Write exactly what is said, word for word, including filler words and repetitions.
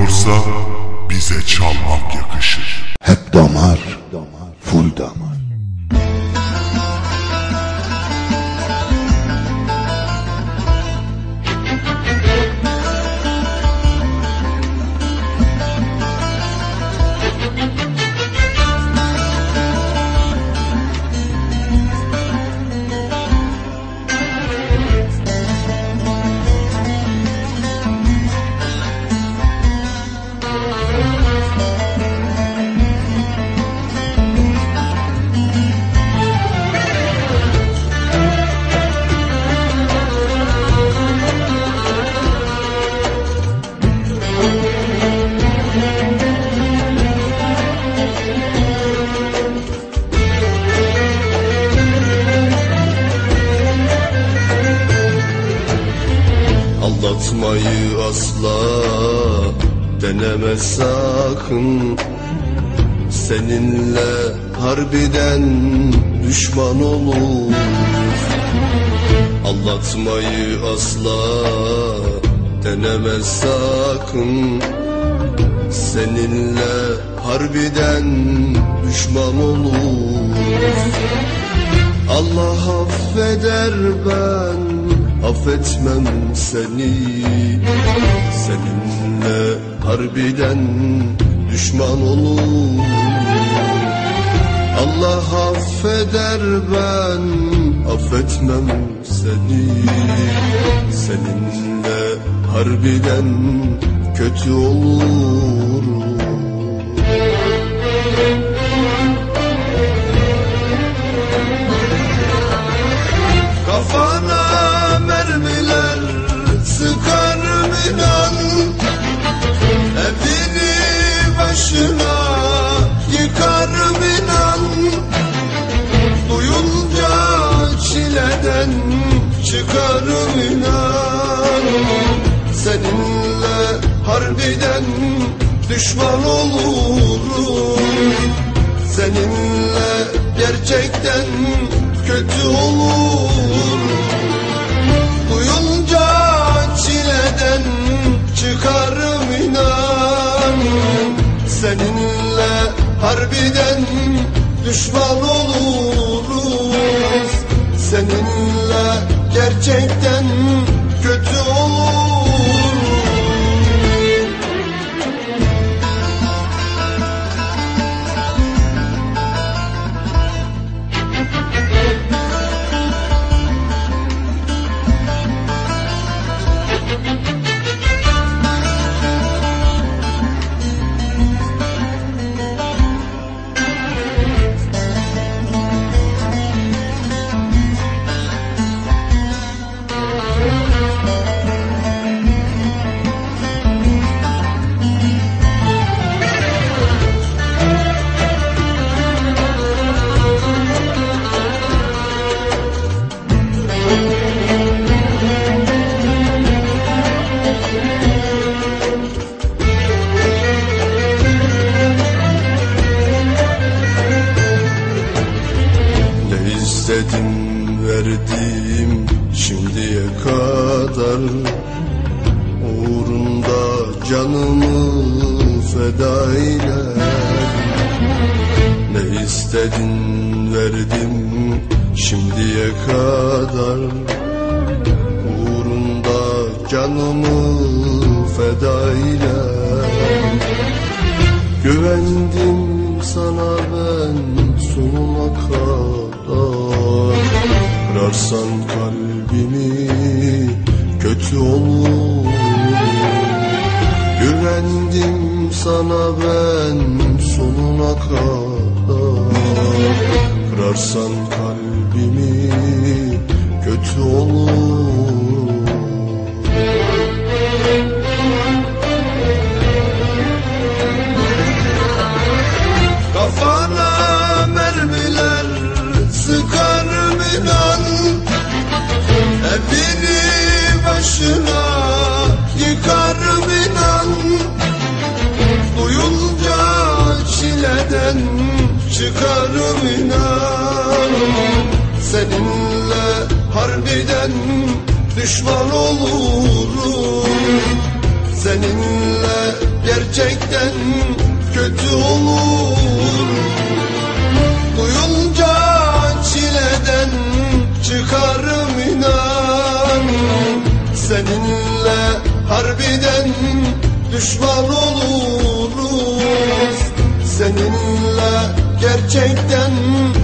çalınıyorsa bize çalmak yakışır. Hep damar, full damar. Aldatmayı asla deneme sakın. Seninle harbiden düşman olur. Aldatmayı asla deneme sakın. Seninle harbiden düşman olur. Allah affeder, ben affetmem seni. Seninle harbiden düşman olur. Allah affeder, ben affetmem seni. Seninle harbiden kötü olur. Kafana mermiler sıkarım inan. Evini başına yıkarım inan. Duyunca çileden çıkarım inan. Seninle harbiden düşman olurum. Seninle gerçekten kötü olur. Duyunca çileden çıkarım inan. Seninle harbiden düşman oluruz. Seninle gerçekten kötü olur. İstedim verdim şimdiye kadar. Uğrunda canımı feda eyledim. Ne istedin verdim şimdiye kadar. Uğrunda canımı feda eyledim. Güvendim sana ben sonuna kadar. Kırarsan kalbimi kötü olur. Güvendim sana ben sonuna kadar. Kırarsan kalbimi kötü olur. Kafana mermiler sıkarım inan. Evini başına yıkarım inan. Duyunca çileden çıkarım inan. Seninle harbiden düşman olurum. Seninle gerçekten kötü olur. Duyunca çileden çıkarım inan. Seninle harbiden düşman oluruz. Seninle gerçekten